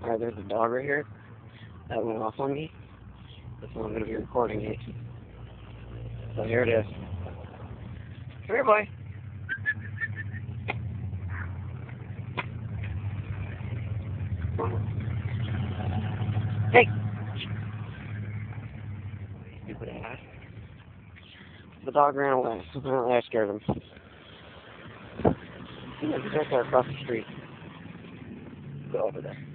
Alright, there's a dog right here that went off on me. So I'm going to be recording it. So here it is. Come here, boy. Hey! Stupid ass. The dog ran away. Apparently I scared him. He's right there across the street. Go over there.